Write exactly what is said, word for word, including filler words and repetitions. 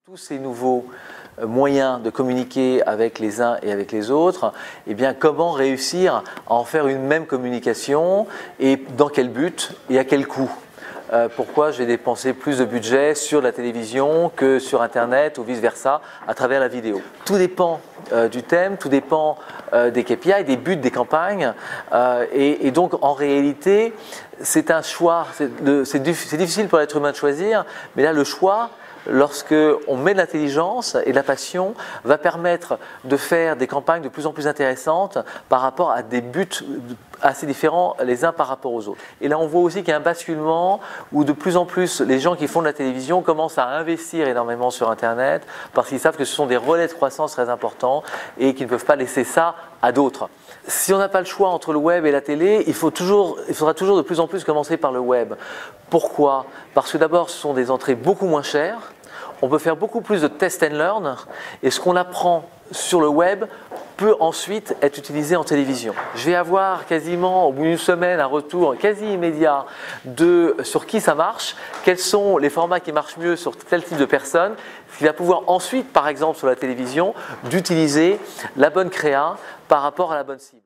Tous ces nouveaux moyens de communiquer avec les uns et avec les autres, eh bien, comment réussir à en faire une même communication et dans quel but et à quel coût? Euh, pourquoi j'ai dépensé plus de budget sur la télévision que sur Internet ou vice-versa à travers la vidéo. Tout dépend euh, du thème, tout dépend euh, des K P I, des buts des campagnes euh, et, et donc en réalité c'est un choix, c'est difficile pour l'être humain de choisir, mais là le choix, lorsque on met de l'intelligence et de la passion, va permettre de faire des campagnes de plus en plus intéressantes par rapport à des buts assez différents les uns par rapport aux autres. Et là on voit aussi qu'il y a un basculement où de plus en plus les gens qui font de la télévision commencent à investir énormément sur Internet parce qu'ils savent que ce sont des relais de croissance très importants et qu'ils ne peuvent pas laisser ça à d'autres. Si on n'a pas le choix entre le web et la télé, il, faut toujours, il faudra toujours de plus en plus commencer par le web. Pourquoi? Parce que d'abord ce sont des entrées beaucoup moins chères. On peut faire beaucoup plus de test and learn et ce qu'on apprend sur le web peut ensuite être utilisé en télévision. Je vais avoir quasiment au bout d'une semaine un retour quasi immédiat de sur qui ça marche, quels sont les formats qui marchent mieux sur tel type de personnes, ce qui va pouvoir ensuite, par exemple sur la télévision, d'utiliser la bonne créa par rapport à la bonne cible.